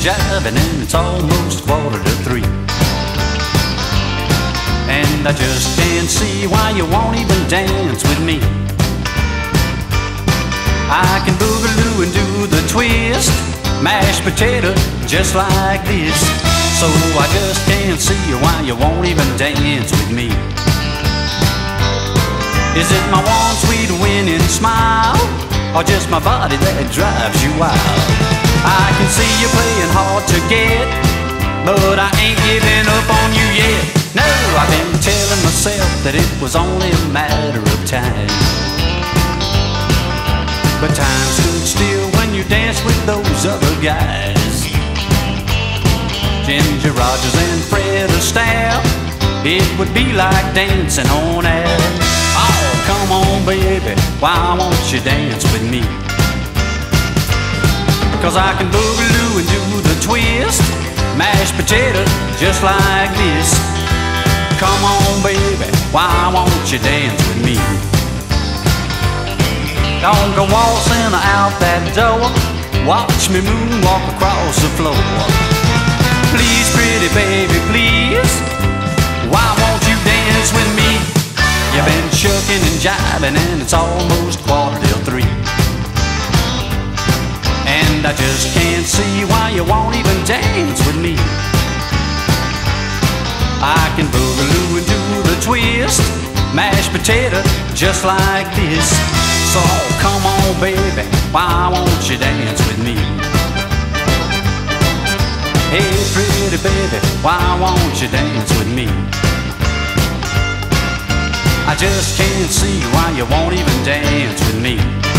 jiving and it's almost 2:45. And I just can't see why you won't even dance with me. I can boogaloo and do the twist, mashed potato just like this. So I just can't see why you won't even dance with me. Is it my one sweet winning smile, or just my body that drives you wild? I can see you playing hard to get, but I ain't giving up on you yet. No, I've been telling myself that it was only a matter of time. But time stood still when you danced with those other guys, Ginger Rogers and Fred Astaire. It would be like dancing on air. Oh, come on, baby, why won't you dance with me? 'Cause I can boogaloo and do the twist, mashed potato just like this. Come on, baby, why won't you dance with me? Don't go waltzing out that door, watch me moonwalk across the floor. Please, pretty baby, please, why won't you dance with me? You've been shucking and jiving and it's almost 2:45. And I just can't see why you won't even dance with me. I can boogaloo and do the twist, mashed potato just like this. So come on, baby, why won't you dance with me? Hey, pretty baby, why won't you dance with me? I just can't see why you won't even dance with me.